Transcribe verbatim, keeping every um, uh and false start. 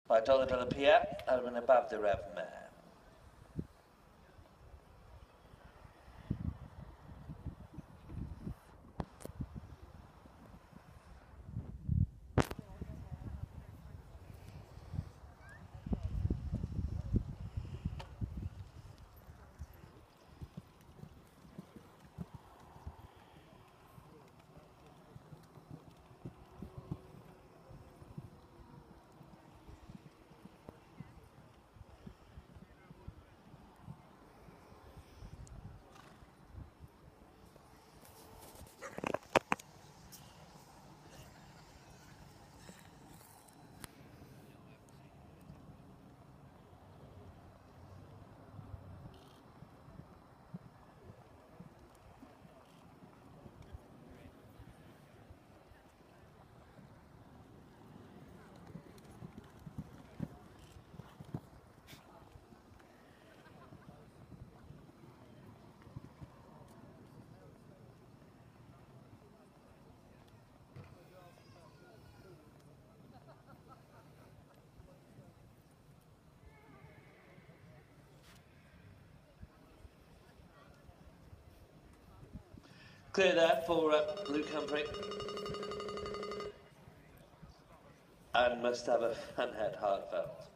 by Dollar Dollar Pierre, over and above the Rev Mare. Clear there for uh, Luke Humphrey. And must have a Funhead Hardfelt.